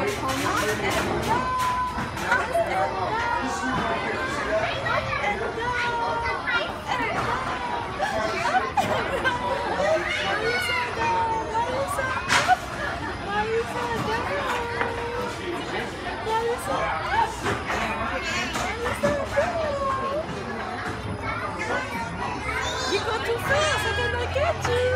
You go too fast, I cannot catch you.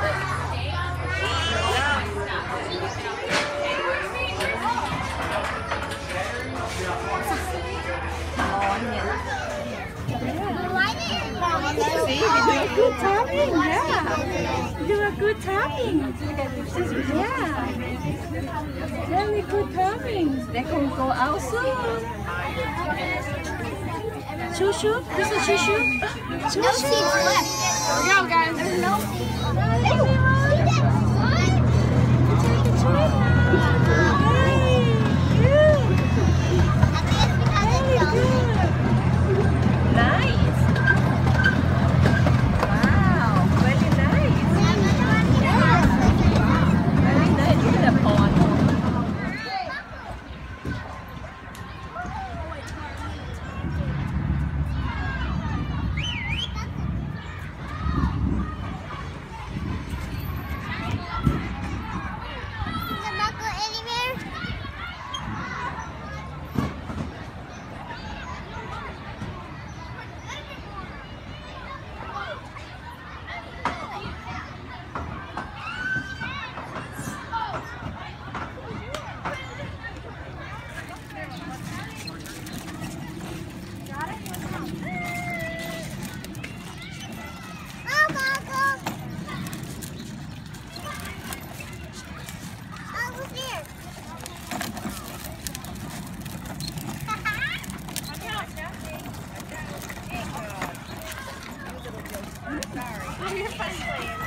See, you do a good timing, yeah. You do a good timing. Yeah. Very good timing. They can go out soon. Shoo shoo? This is shoo shoo? Shoo shoo. Here we go, guys. No Take a trip. Hey, good. Very good. Nice. Wow, very nice. Very nice. Look at the pond. Sorry.